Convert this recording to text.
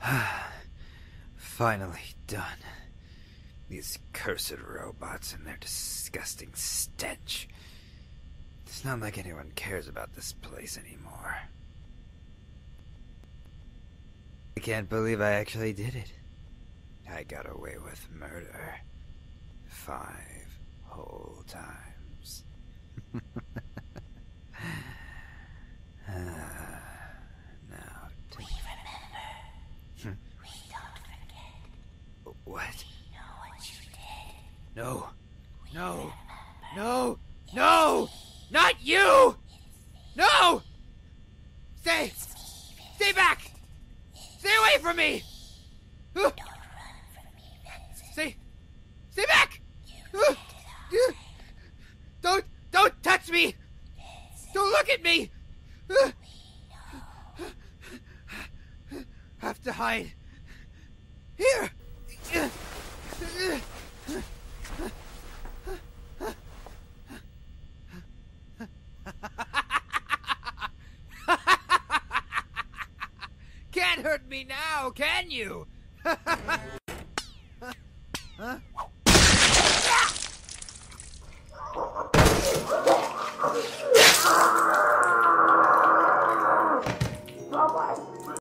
Finally done. These cursed robots and their disgusting stench. It's not like anyone cares about this place anymore. I can't believe I actually did it. I got away with murder. 5 whole times. Now we remember. We don't forget. What? We know what you did. No. We No. remember. No. No! Not you! No! Stay! Stay back! Stay away from me! Don't run from me, Vincent. Stay back! You did it. Don't touch me! Don't look at me! Have to hide. Here! Can't hurt me now, can you? Huh?